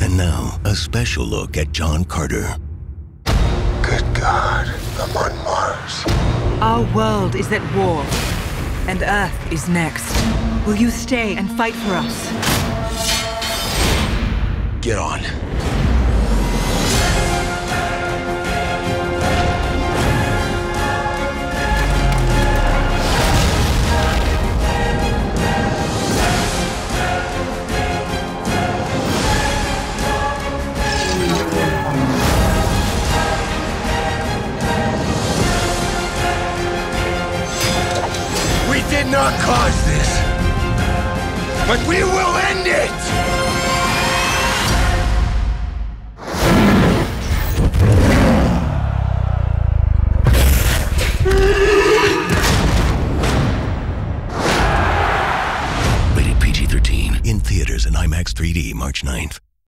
And now, a special look at John Carter. Good God, I'm on Mars. Our world is at war, and Earth is next. Will you stay and fight for us? Get on. We did not cause this, but we will end it!